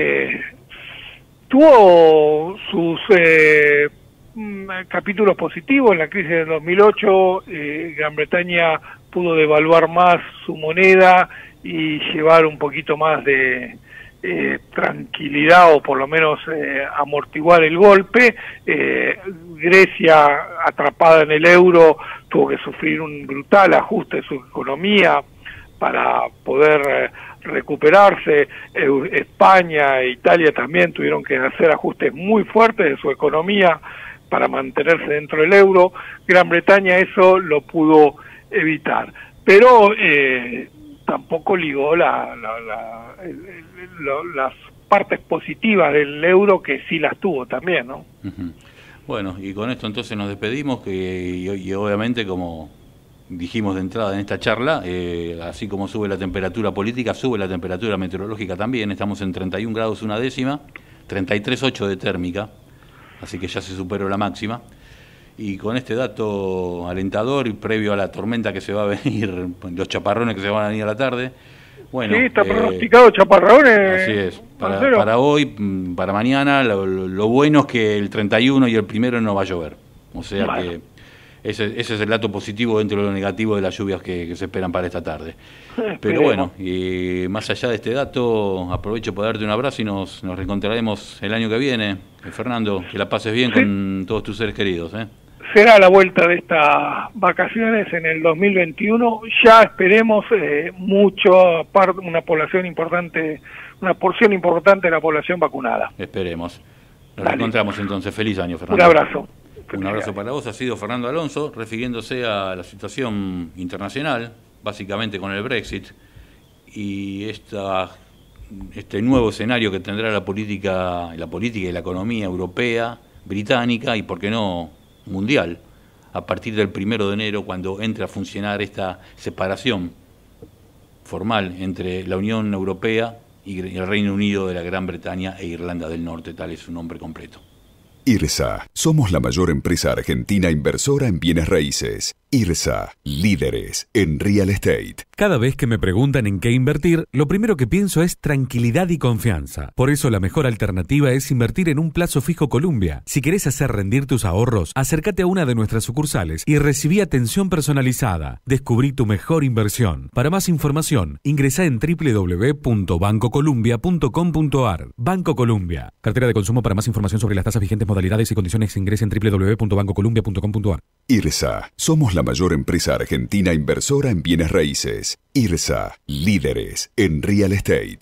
Tuvo sus capítulos positivos. En la crisis del 2008 Gran Bretaña pudo devaluar más su moneda y llevar un poquito más de tranquilidad, o por lo menos amortiguar el golpe. Grecia, atrapada en el euro, tuvo que sufrir un brutal ajuste de su economía para poder recuperarse. España e Italia también tuvieron que hacer ajustes muy fuertes de su economía para mantenerse dentro del euro. Gran Bretaña eso lo pudo evitar, pero tampoco ligó las partes positivas del euro, que sí las tuvo también, ¿no? Uh-huh. Bueno, y con esto entonces nos despedimos, y obviamente, como dijimos de entrada en esta charla, así como sube la temperatura política, sube la temperatura meteorológica también. Estamos en 31 grados una décima, 33,8 de térmica, así que ya se superó la máxima. Y con este dato alentador y previo a la tormenta que se va a venir, los chaparrones que se van a venir a la tarde. Bueno, sí, está pronosticado chaparrones. Así es. Para hoy, para mañana, lo bueno es que el 31 y el 1 no va a llover. O sea que ese es el dato positivo dentro de lo negativo de las lluvias que se esperan para esta tarde. Pero bueno, y más allá de este dato, aprovecho para darte un abrazo y nos reencontraremos el año que viene. Fernando, que la pases bien con todos tus seres queridos. Será la vuelta de estas vacaciones en el 2021. Ya esperemos una porción importante de la población vacunada. Esperemos. Nos reencontramos entonces. Feliz año, Fernando. Un abrazo. Un abrazo para vos. Ha sido Fernando Alonso, refiriéndose a la situación internacional, básicamente con el Brexit, y este nuevo escenario que tendrá la política y la economía europea, británica y, por qué no, mundial, a partir del 1 de enero, cuando entre a funcionar esta separación formal entre la Unión Europea y el Reino Unido de la Gran Bretaña e Irlanda del Norte, tal es su nombre completo. IRSA, somos la mayor empresa argentina inversora en bienes raíces. IRSA, líderes en real estate. Cada vez que me preguntan en qué invertir, lo primero que pienso es tranquilidad y confianza. Por eso la mejor alternativa es invertir en un plazo fijo Columbia. Si querés hacer rendir tus ahorros, acércate a una de nuestras sucursales y recibí atención personalizada. Descubrí tu mejor inversión. Para más información, ingresá en www.bancocolumbia.com.ar. Banco Columbia. Cartera de consumo. Para más información sobre las tasas vigentes, modalidades y condiciones, ingresa en www.bancocolumbia.com.ar. IRSA, somos la mayor empresa argentina inversora en bienes raíces. IRSA, líderes en real estate.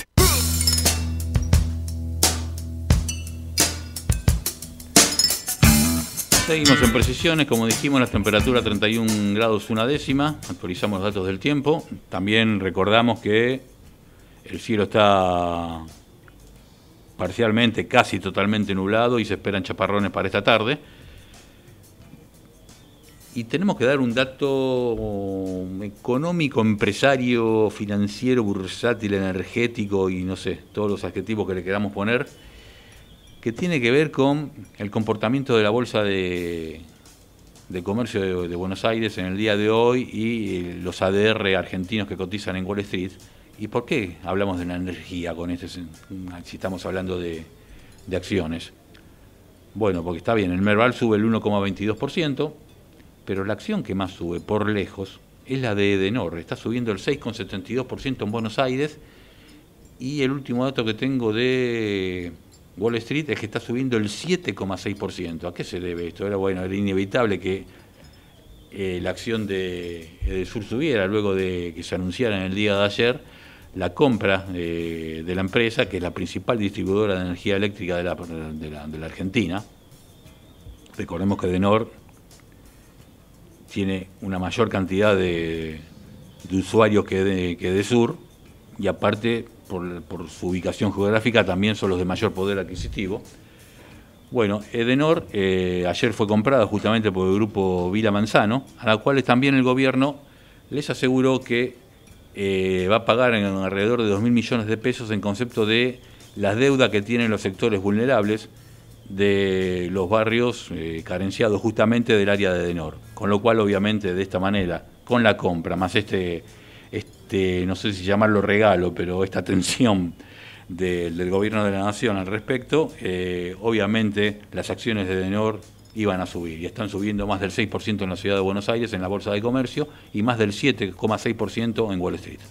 Seguimos en precisiones, como dijimos, la temperatura 31 grados una décima, actualizamos los datos del tiempo. También recordamos que el cielo está parcialmente, casi totalmente nublado y se esperan chaparrones para esta tarde. Y tenemos que dar un dato económico, empresario, financiero, bursátil, energético y no sé, todos los adjetivos que le queramos poner, que tiene que ver con el comportamiento de la Bolsa de Comercio de Buenos Aires en el día de hoy y los ADR argentinos que cotizan en Wall Street. ¿Y por qué hablamos de la energía con si estamos hablando de acciones? Bueno, porque está bien, el Merval sube el 1,22%, pero la acción que más sube por lejos es la de Edenor. Está subiendo el 6,72% en Buenos Aires, y el último dato que tengo de Wall Street es que está subiendo el 7,6%. ¿A qué se debe esto? Era inevitable que la acción de Edesur subiera luego de que se anunciara en el día de ayer la compra de la empresa, que es la principal distribuidora de energía eléctrica de la Argentina. Recordemos que Edenor tiene una mayor cantidad de usuarios que Edesur, y aparte por su ubicación geográfica también son los de mayor poder adquisitivo. Bueno, Edenor ayer fue comprada justamente por el grupo Vila Manzano, a la cual también el gobierno les aseguró que va a pagar en alrededor de 2.000 millones de pesos en concepto de las deudas que tienen los sectores vulnerables de los barrios carenciados justamente del área de Edenor. Con lo cual, obviamente, de esta manera, con la compra, más no sé si llamarlo regalo, pero esta atención del gobierno de la nación al respecto, obviamente las acciones de Edenor iban a subir, y están subiendo más del 6% en la ciudad de Buenos Aires, en la Bolsa de Comercio, y más del 7,6% en Wall Street.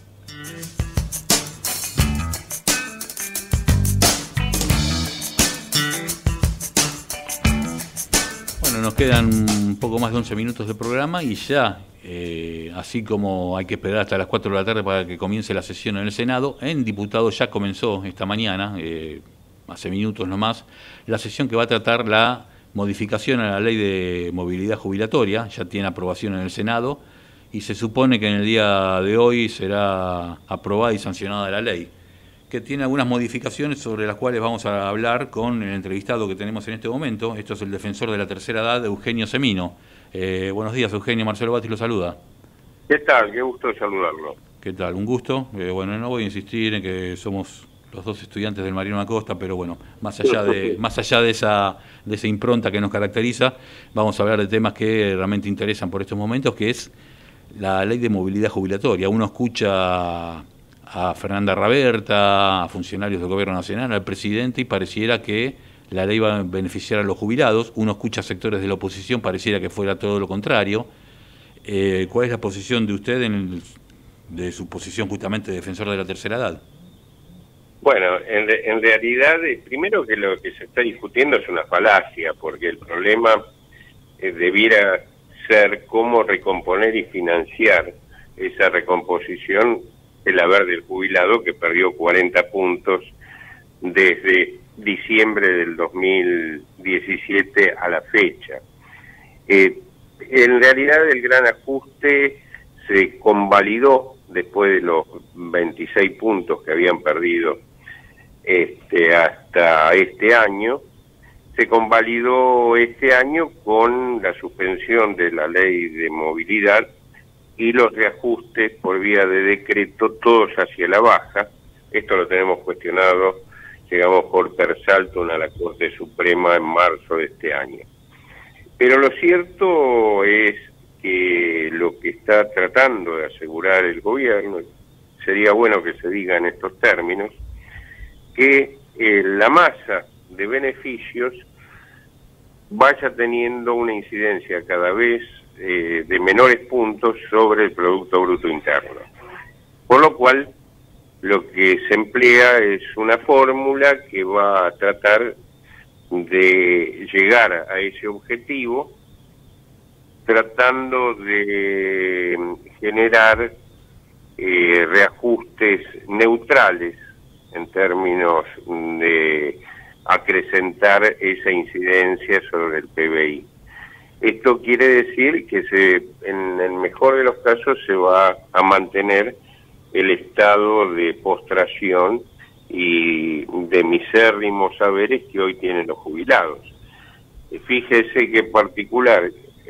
nos quedan un poco más de 11 minutos de programa y ya, así como hay que esperar hasta las 4 de la tarde para que comience la sesión en el Senado, en diputados ya comenzó esta mañana, hace minutos nomás, la sesión que va a tratar la modificación a la ley de movilidad jubilatoria. Ya tiene aprobación en el Senado y se supone que en el día de hoy será aprobada y sancionada la ley, que tiene algunas modificaciones sobre las cuales vamos a hablar con el entrevistado que tenemos en este momento. Esto es el defensor de la tercera edad, Eugenio Semino. Buenos días, Eugenio. Marcelo Batis lo saluda. ¿Qué tal? Qué gusto saludarlo. ¿Qué tal? Un gusto. Bueno, no voy a insistir en que somos los dos estudiantes del Mariano Acosta, pero bueno, más allá de esa impronta que nos caracteriza, vamos a hablar de temas que realmente interesan por estos momentos, que es la ley de movilidad jubilatoria. Uno escucha a Fernanda Raberta, a funcionarios del Gobierno Nacional, al presidente, y pareciera que la ley va a beneficiar a los jubilados. Uno escucha a sectores de la oposición, pareciera que fuera todo lo contrario. ¿Cuál es la posición de usted de su posición justamente de defensor de la tercera edad? Bueno, en realidad, primero que lo que se está discutiendo es una falacia, porque el problema debiera ser cómo recomponer y financiar esa recomposición del haber del jubilado, que perdió 40 puntos desde diciembre del 2017 a la fecha. En realidad el gran ajuste se convalidó después de los 26 puntos que habían perdido hasta este año. Se convalidó este año con la suspensión de la ley de movilidad y los reajustes por vía de decreto, todos hacia la baja. Esto lo tenemos cuestionado, llegamos por persalto a la Corte Suprema en marzo de este año. Pero lo cierto es que lo que está tratando de asegurar el gobierno, sería bueno que se diga en estos términos, que la masa de beneficios vaya teniendo una incidencia cada vez de menores puntos sobre el Producto Bruto Interno. Por lo cual, lo que se emplea es una fórmula que va a tratar de llegar a ese objetivo, tratando de generar reajustes neutrales en términos de acrecentar esa incidencia sobre el PBI. Esto quiere decir que en el mejor de los casos se va a mantener el estado de postración y de misérrimos saberes que hoy tienen los jubilados. Fíjate que particular,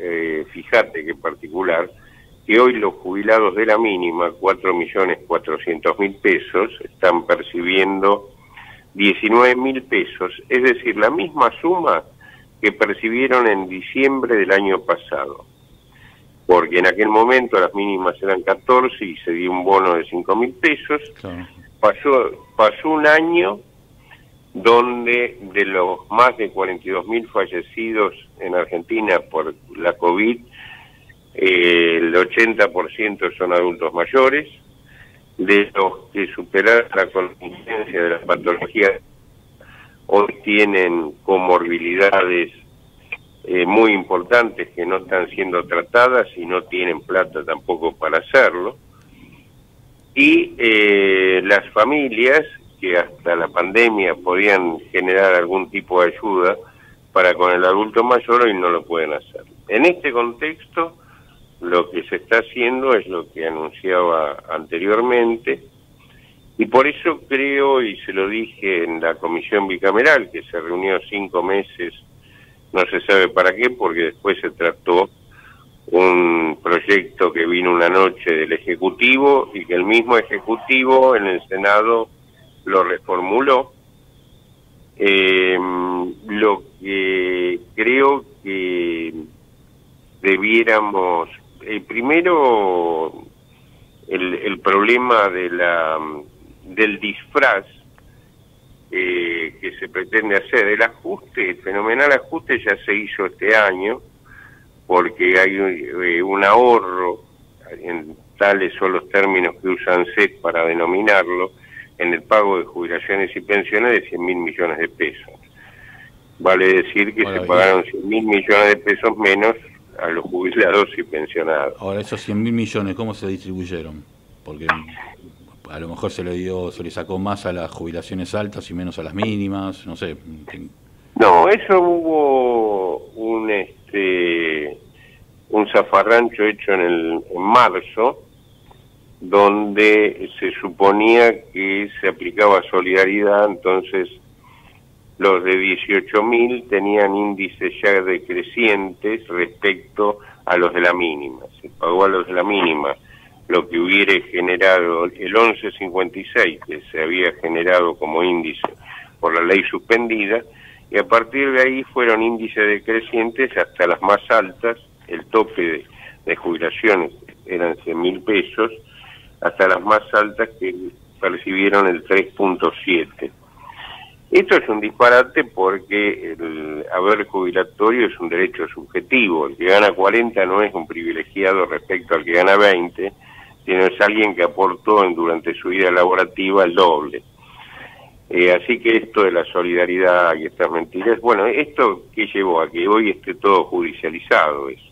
que hoy los jubilados de la mínima, 4.400.000 pesos, están percibiendo 19.000 pesos, es decir, la misma suma que percibieron en diciembre del año pasado, porque en aquel momento las mínimas eran 14 y se dio un bono de 5.000 pesos. Claro. Pasó un año donde de los más de 42.000 fallecidos en Argentina por la COVID, el 80% son adultos mayores. De los que superaron la contingencia de las patologías, hoy tienen comorbilidades muy importantes que no están siendo tratadas y no tienen plata tampoco para hacerlo. Y las familias que hasta la pandemia podían generar algún tipo de ayuda para con el adulto mayor, hoy no lo pueden hacer. En este contexto, lo que se está haciendo es lo que anunciaba anteriormente, y por eso creo, y se lo dije en la comisión bicameral, que se reunió 5 meses, no se sabe para qué, porque después se trató un proyecto que vino una noche del Ejecutivo y que el mismo Ejecutivo en el Senado lo reformuló. Lo que creo que debiéramos, primero el problema del disfraz que se pretende hacer, el ajuste, el fenomenal ajuste ya se hizo este año, porque hay un ahorro, tales son los términos que usa ANSES para denominarlo, en el pago de jubilaciones y pensiones de 100.000 millones de pesos. Vale decir que se pagaron 100.000 millones de pesos menos a los jubilados y pensionados. Ahora, esos 100.000 millones, ¿cómo se distribuyeron? Porque a lo mejor se le sacó más a las jubilaciones altas y menos a las mínimas, no sé. No, eso hubo un zafarrancho hecho en marzo, donde se suponía que se aplicaba solidaridad, entonces los de 18.000 tenían índices ya decrecientes respecto a los de la mínima. Se pagó a los de la mínima lo que hubiera generado el 11.56 que se había generado como índice por la ley suspendida, y a partir de ahí fueron índices decrecientes hasta las más altas. El tope de jubilaciones eran 100.000 pesos, hasta las más altas que percibieron el 3.7. Esto es un disparate porque el haber jubilatorio es un derecho subjetivo. El que gana 40 no es un privilegiado respecto al que gana 20, sino es alguien que aportó durante su vida laborativa el doble. Así que esto de la solidaridad y estas mentiras, bueno, ¿esto qué llevó? A que hoy esté todo judicializado eso.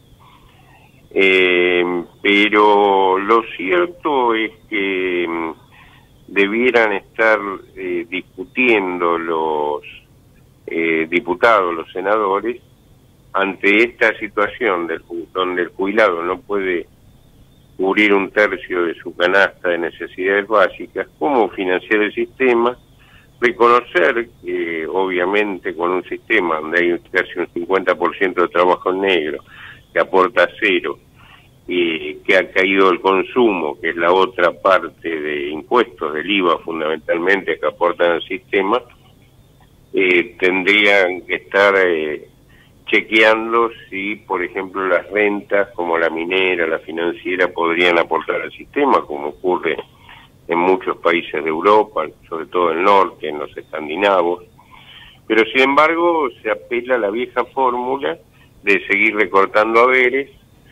Pero lo cierto es que debieran estar discutiendo los diputados, los senadores, ante esta situación donde el jubilado no puede cubrir un tercio de su canasta de necesidades básicas, cómo financiar el sistema, reconocer que obviamente con un sistema donde hay casi un 50% de trabajo en negro, que aporta cero, y que ha caído el consumo, que es la otra parte de impuestos, del IVA fundamentalmente, que aportan al sistema, tendrían que estar chequeando si, por ejemplo, las rentas como la minera, la financiera, podrían aportar al sistema, como ocurre en muchos países de Europa, sobre todo el norte, en los escandinavos. Pero, sin embargo, se apela a la vieja fórmula de seguir recortando haberes.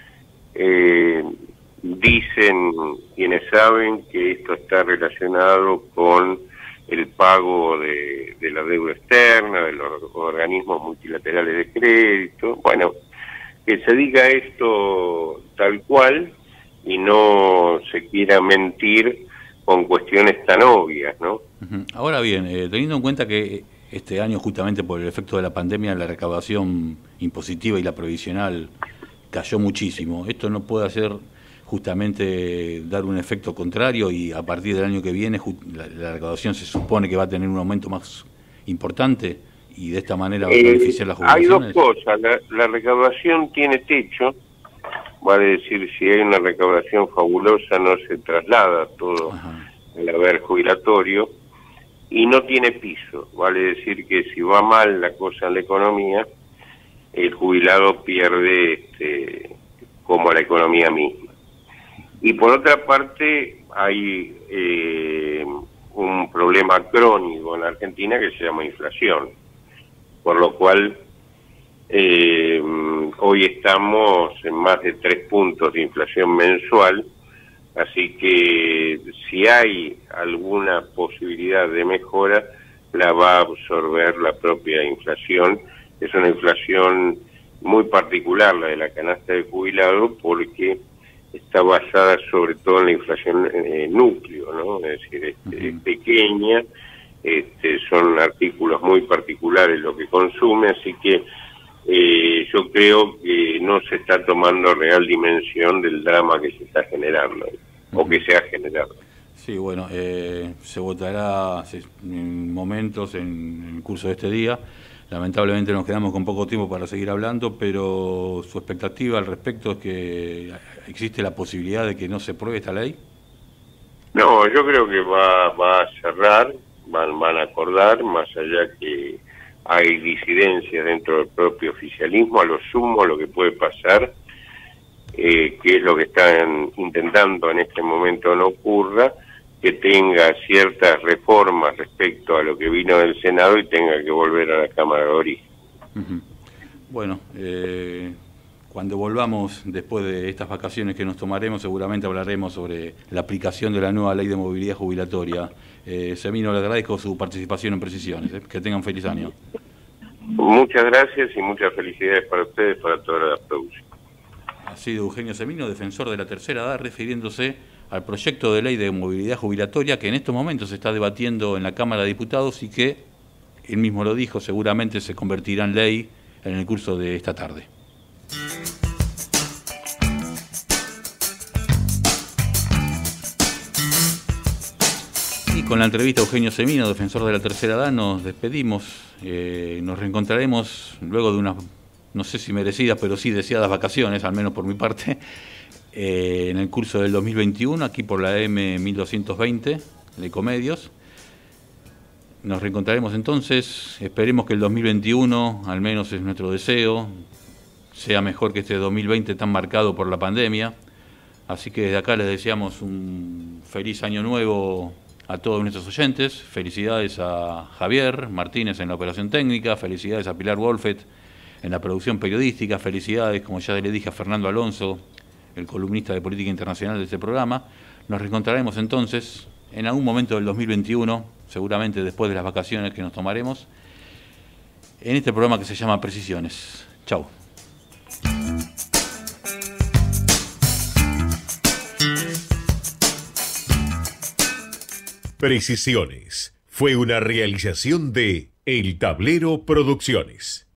Dicen quienes saben que esto está relacionado con el pago de la deuda externa, de los organismos multilaterales de crédito. Bueno, que se diga esto tal cual y no se quiera mentir con cuestiones tan obvias, ¿no? Ahora bien, teniendo en cuenta que este año, justamente por el efecto de la pandemia, la recaudación impositiva y la provisional cayó muchísimo. ¿Esto no puede hacer justamente dar un efecto contrario y a partir del año que viene la recaudación se supone que va a tener un aumento más importante y de esta manera va a beneficiar las jubilaciones? Hay dos cosas. La recaudación tiene techo, vale decir, si hay una recaudación fabulosa no se traslada todo el haber jubilatorio, y no tiene piso, vale decir que si va mal la cosa en la economía, el jubilado pierde como la economía misma. Y por otra parte hay un problema crónico en la Argentina que se llama inflación, por lo cual hoy estamos en más de 3 puntos de inflación mensual, así que si hay alguna posibilidad de mejora, la va a absorber la propia inflación. Es una inflación muy particular la de la canasta de jubilado porque está basada sobre todo en la inflación núcleo, ¿no? Es decir, pequeña, son artículos muy particulares lo que consume, así que yo creo que no se está tomando real dimensión del drama que se está generando, o que se ha generado. Sí, bueno, se votará en momentos en el curso de este día. Lamentablemente nos quedamos con poco tiempo para seguir hablando, pero su expectativa al respecto es que existe la posibilidad de que no se apruebe esta ley. No, yo creo que va a cerrar, van a acordar, más allá que hay disidencias dentro del propio oficialismo, a lo sumo lo que puede pasar, que es lo que están intentando en este momento no ocurra, que tenga ciertas reformas respecto a lo que vino del Senado y tenga que volver a la Cámara de Origen. Bueno, cuando volvamos después de estas vacaciones que nos tomaremos, seguramente hablaremos sobre la aplicación de la nueva ley de movilidad jubilatoria. Semino, le agradezco su participación en Precisiones. Que tengan feliz año. Muchas gracias y muchas felicidades para ustedes, para toda la producción. Ha sido Eugenio Semino, defensor de la tercera edad, refiriéndose al proyecto de ley de movilidad jubilatoria que en estos momentos se está debatiendo en la Cámara de Diputados y que, él mismo lo dijo, seguramente se convertirá en ley en el curso de esta tarde. Y con la entrevista a Eugenio Semino, defensor de la tercera edad, nos despedimos. Nos reencontraremos luego de unas, no sé si merecidas, pero sí deseadas vacaciones, al menos por mi parte, en el curso del 2021, aquí por la M1220 de Ecomedios. Nos reencontraremos entonces, esperemos que el 2021, al menos es nuestro deseo, sea mejor que este 2020 tan marcado por la pandemia. Así que desde acá les deseamos un feliz año nuevo a todos nuestros oyentes. Felicidades a Javier Martínez en la operación técnica, felicidades a Pilar Wolfet en la producción periodística, felicidades, como ya le dije, a Fernando Alonso, el columnista de política internacional de este programa. Nos reencontraremos entonces en algún momento del 2021, seguramente después de las vacaciones que nos tomaremos, en este programa que se llama Precisiones. Chau. Precisiones fue una realización de El Tablero Producciones.